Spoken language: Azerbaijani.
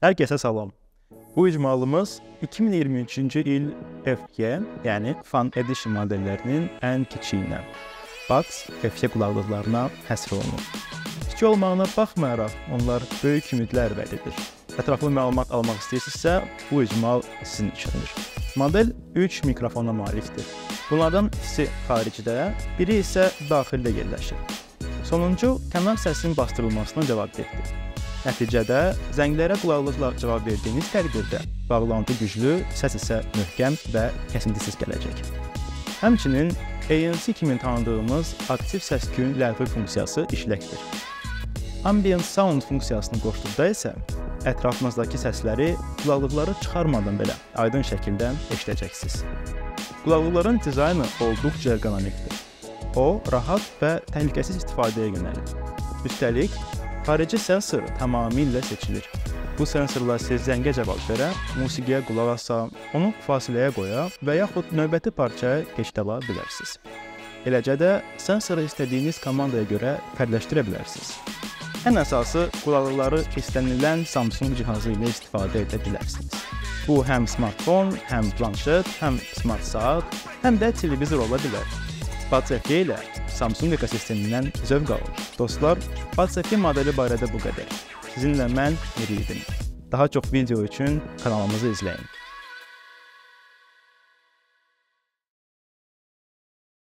Hər kəsə salam. Bu icmalımız 2023-cü il FG, yəni Fan Edition modellərinin ən kiçiyinə, Buds FG qulaqlıqlarına həsr olunur. Kiçik olmağına baxmayaraq, onlar böyük ümidlər vəd edir. Ətraflı məlumat almaq istəyirsinizsə, bu icmal sizin üçündür. Model 3 mikrofona malikdir. Bunlardan ikisi xaricdə, biri isə daxildə yerləşir. Sonuncu, kənar səsin bastırılmasına cavabdehdir. Nəticədə, zənglərə qulaqlıqla cavab verdiyiniz təqdirdə bağlantı güclü, səs isə möhkəm və kəsintisiz gələcək. Həmçinin, ANC kimi tanıdığımız aktiv səs-küyün ləğvi funksiyası işləkdir. Ambient sound funksiyasını qoşduqda isə ətrafınızdakı səsləri qulaqlıqları çıxarmadan belə aydın şəkildə eşidəcəksiniz. Qulaqlıqların dizaynı olduqca ergonomikdir. O, rahat və təhlükəsiz istifadəyə yönəlir. Üstəlik, xarici sensor tamamilə seçilir. Bu sensorla siz zəngə cavab verə, musiqiyə qulaq asa, onu fasiləyə qoya və yaxud növbəti parçaya keçid ala bilərsiniz. Eləcə də sensoru istədiyiniz komandaya görə fərqləşdirə bilərsiniz. Ən əsası, qulaqlıqları istənilən Samsung cihazı ilə istifadə edə bilərsiniz. Bu, həm smartfon, həm planşet, həm smart saat, həm də televizor ola bilər. Buds FG ilə Samsung ekosistemindən zövq alın. Dostlar, Buds FG modeli barədə bu qədər. Sizinlə mən Miri idim. Daha çox video üçün kanalımızı izləyin.